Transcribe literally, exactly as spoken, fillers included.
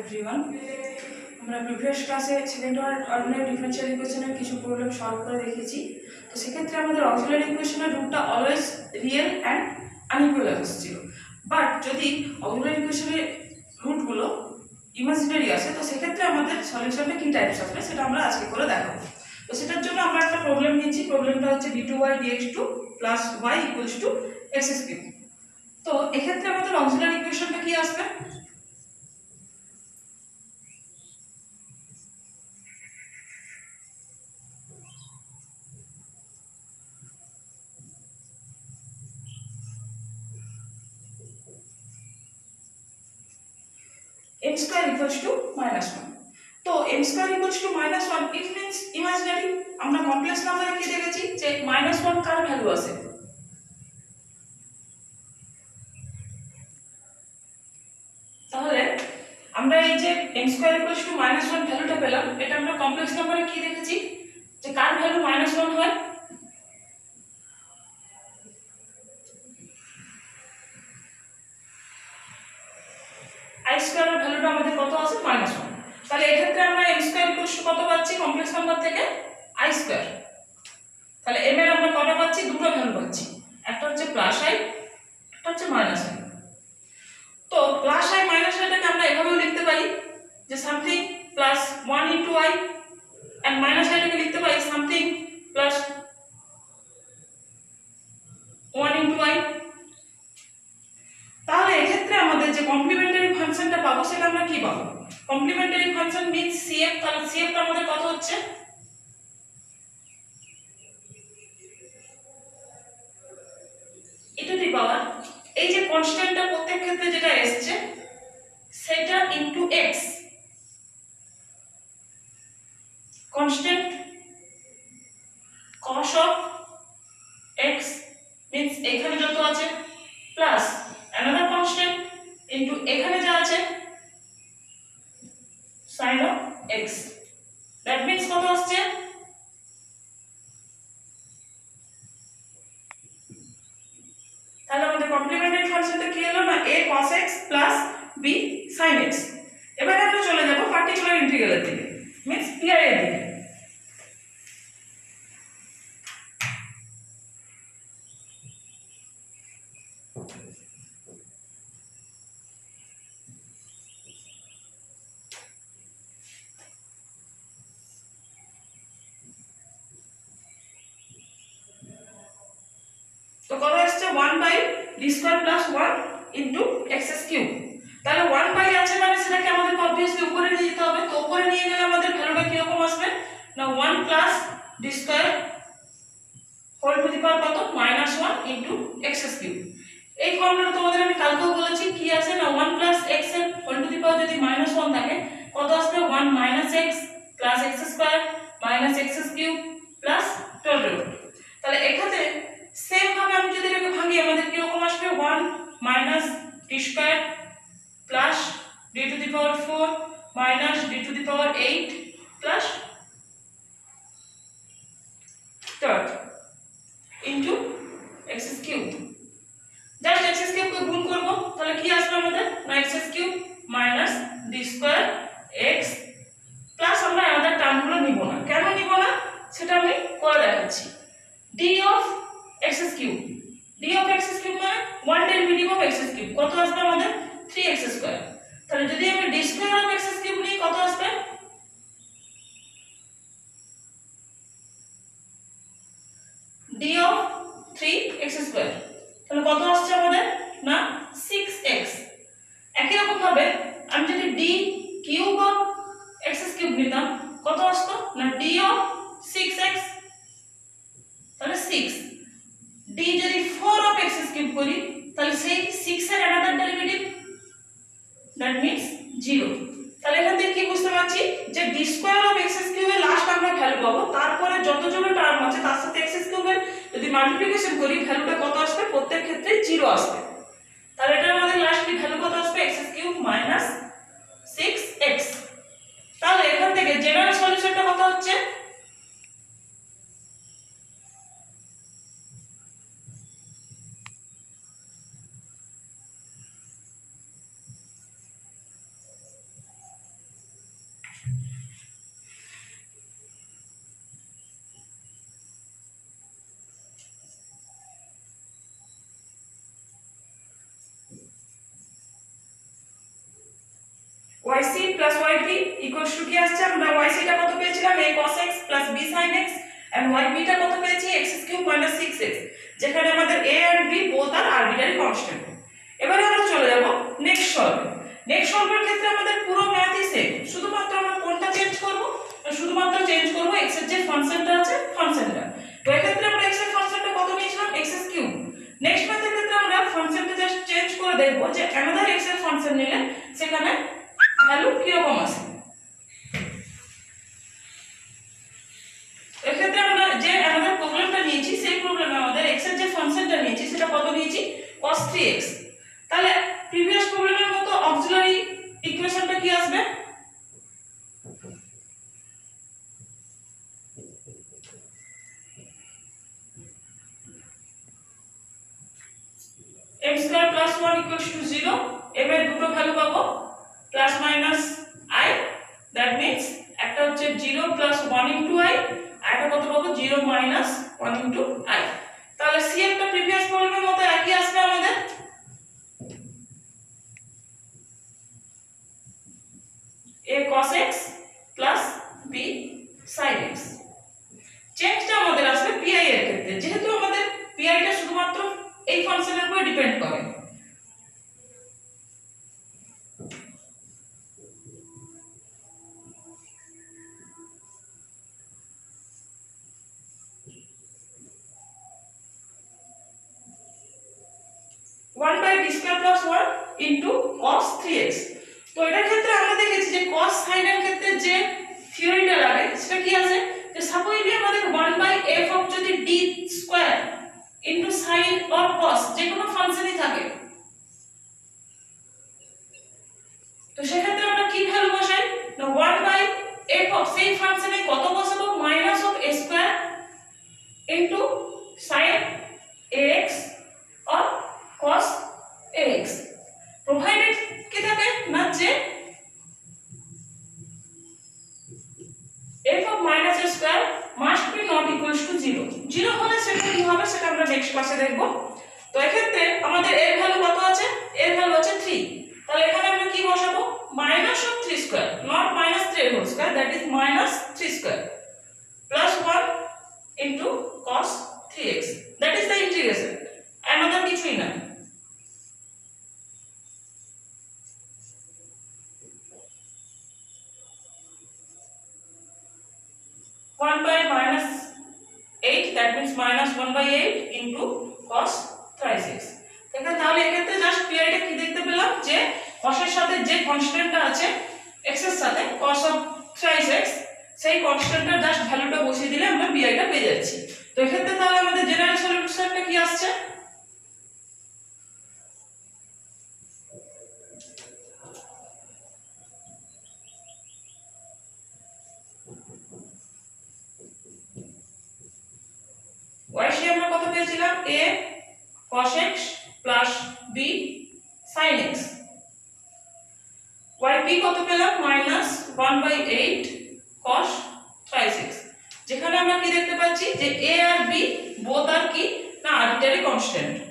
Everyone, আমরা previous ক্লাসে second ordinary differential ইকুয়েশনের কিছু প্রবলেম সলভ করে দেখেছি। তো সেক্ষেত্রে আমাদের অক্সিলারি ইকুয়েশনের রুটটা অলওয়েজ রিয়েল অ্যান্ড আনইকুয়াল আসছিল। বাট যদি অক্সিলারি ইকুয়েশনের রুটগুলো ইমাজিনারি আসে তো সেক্ষেত্রে আমাদের সলিউশনটা কী টাইপস আসবে সেটা আমরা আজকে করে দেখাবো। তো সেটার জন্য আমরা একটা প্রবলেম নিয়েছি। প্রবলেমটা হচ্ছে d two y dx two plus y equals to x cube. তো এক্ষেত্রে আমাদের অক্সিলারি ইকুয়েশনটা কি আসবে? m square equals to minus one. তো m square equals to minus one it means imaginary. আমরা কমপ্লেক্স নাম্বারে কি দেখেছি যে minus one কার ভ্যালু আছে? তাহলে আমরা এই যে m square equals to minus one ভ্যালুটা পেলাম, এটা আমরা কমপ্লেক্স নাম্বারে কি দেখেছি যে কার ভ্যালু minus one হয়? i স্কয়ার এর ভ্যালুটা আমাদের কত আছে? minus one. তাহলে এই ক্ষেত্রে আমরা m স্কয়ার ইকুয়ালস টু কত পাচ্ছি কমপ্লেক্স নাম্বার থেকে? i square. তাহলে m এর আমরা কত পাচ্ছি? দুটো ভ্যালু পাচ্ছি, একটা হচ্ছে প্লাস i, একটা হচ্ছে মাইনাস i। তো প্লাস i মাইনাস i টাকে আমরা এভাবেও লিখতে পারি যে something plus one into i, and minus i টাকে লিখতে পারি something plus one into i। তাহলে এই ক্ষেত্রে আমাদের যে কমপ্লিমেন্টারি ফাংশনটা পাবো সেটা আমরা কি পাবো? Complementary function means cf। তাহলে cf টা আমাদের কত হচ্ছে? e টু দি পাওয়ার এই যে কনস্ট্যান্টটা প্রত্যেক ক্ষেত্রে যেটা আসছে সেটা into x। Constant cos of x means এখানে যত আছে প্লাস another constant into এখানে যা আছে sin of x। that means কত আসছে? তাহলে আমাদের কমপ্লিমেন্টারি ফাংশনটা কি হলো না a cos x plus b sin x। এবারে আমরা চলে যাব পার্টিকুলার ইন্টিগ্রালের দিকে, means pi এর দিকে। তো কত আসছে? one by d square plus one into x cube. তাহলে one by আছে মানে সেটাকে আমাদের অবভিয়াসলি উপরে নিয়ে যেতে হবে। তো উপরে নিয়ে গেলে আমাদের ভ্যালুটা কি রকম আসবে না one plus d square whole to the power কত minus one into x cube. এই ফর্মুলাটা তোমাদের আমি কালকেও বলেছি কি আছে না one plus x এর হোল টু দি পাওয়ার যদি minus one থাকে কত আসবে? one minus x plus x square minus x cube plus twelve। তাহলে এখানে সেম ভাবে আমি যদি এটাকে ভাঙি আমাদের কি রকম আসবে? one minus d square plus d to the power four minus d to the power eight plus third into x cube। Just x cube কে গুণ করব, তাহলে কি আসবে আমাদের না x cube minus d square x plus আমরা আমাদের টার্মগুলো নিব না। কেন নিব না সেটা আমি করে দেখাচ্ছি। d of x cube, d of x cube মানে one derivative of x cube কত আসবে আমাদের? three x square. তাহলে যদি আমি d square of x cube নিই কত আসবে? d of three x square. তাহলে কত আসছে আমাদের না six x। একই রকম ভাবে আমি যদি d cube of x cube নিতাম কত আসতো না d of six x। তাহলে six। d যদি four of x কিউব করি তাহলে সেই six এর another derivative that means zero। তাহলে এখান থেকে কি বুঝতে পারছি যে d square of x cube এর লাস্ট আমরা ভ্যালু পাবো, তারপরে যত যত টার্ম আছে তার সাথে x কিউব এর যদি মাল্টিপ্লিকেশন করি ভ্যালুটা কত আসবে? প্রত্যেক ক্ষেত্রে জিরো আসবে। তাহলে এটা আমাদের লাস্টলি ভ্যালু কত আসবে? x cube minus six x। তাহলে এখান থেকে জেনারেল সলিউশনটা কত হচ্ছে? yc plus yp equals to কি আসছে আমরা yc টা কত পেয়েছিলাম a cos x plus b sin x and yp টা কত পেয়েছি x cube minus six x, যেখানে আমাদের a and b both are arbitrary constant। এবারে আমরা চলে যাব নেক্সট সলভে। নেক্সট সলভের ক্ষেত্রে আমাদের পুরো ম্যাথই সেম, শুধুমাত্র আমরা কোনটা চেঞ্জ করব, শুধুমাত্র চেঞ্জ করব x এর যে ফাংশনটা আছে ফাংশনটা। তো এই ক্ষেত্রে আমরা x এর ফাংশনটা কত নিয়েছিলাম x কিউব। নেক্সট ম্যাথের ক্ষেত্রে আমরা ফাংশনটা জাস্ট চেঞ্জ করে দেখব যে অ্যানাদার x এর ফাংশন নিলে সেখানে ভ্যালু কি রকম আসে। এই ক্ষেত্রে আমরা যে অ্যানাদার প্রবলেমটা নিয়েছি সেই প্রবলেমে আমাদের x এর যে ফাংশনটা নিয়েছি সেটা কত নিয়েছি cos থ্রি এক্স। তাহলে প্রিভিয়াস প্রবলেমের মতো অক্সিলারি ইকুয়েশনটা কি আসবে x square plus one equals to zero, m এর দুটো ভ্যালু পাবো plus minus i, that means একটা হচ্ছে zero plus one into i আর একটা কত পাবো zero minus one into i। তাহলে c একটা প্রিভিয়াস প্রবলেমের মতো একই আসবে আমাদের, a cos x plus b sin x। চেঞ্জটা আমাদের আসবে pi এর ক্ষেত্রে, যেহেতু আমাদের pi টা শুধুমাত্র এই ফাংশনের উপর ডিপেন্ড করে। one by d square plus one into cos three x. তো এটার ক্ষেত্রে আমরা দেখেছি যে cos sin এর ক্ষেত্রে যে থিওরিটা লাগে সেটা কি আছে, যে সাপোজলি আমাদের one by f অফ যদি d square into sin or cos যে কোনো ফাংশনই থাকে, তো সেক্ষেত্রে আমরা কি ভ্যালু বসাই না one by f অফ সেই ফাংশনে কত বসাবো minus of a square into sin ax or cos ax, provided কি থাকে না যে f of minus a square must be not equals to zero। Zero হলে সেটা কি হবে সেটা আমরা নেক্সট ক্লাসে দেখব। তো এক্ষেত্রে আমাদের এর ভ্যালু কত আছে, এর ভ্যালু আছে থ্রি। তাহলে এখানে আমরা কি বসাবো minus of three square, not minus three whole square, that is minus three square plus one into cos three x, that is the integration, another কিছুই না। one by minus eight, that means minus one by eight into cos thrice x। এখানে তাহলে এক্ষেত্রে just pi টা কি দেখতে পেলাম যে cos এর সাথে যে কনস্ট্যান্টটা আছে x এর সাথে cos of thrice x, সেই কনস্ট্যান্টটার জাস্ট ভ্যালুটা বসিয়ে দিলে আমরা pi টা পেয়ে যাচ্ছি। তো এক্ষেত্রে তাহলে আমাদের জেনারেল সলিউশনটা কি আসছে yc আমরা কত পেয়েছিলাম a cos x plus b sin x, yp কত পেলাম minus one by eight cos thrice x, যেখানে আমরা কি দেখতে পাচ্ছি যে a R b both are কি না arbitrary constant।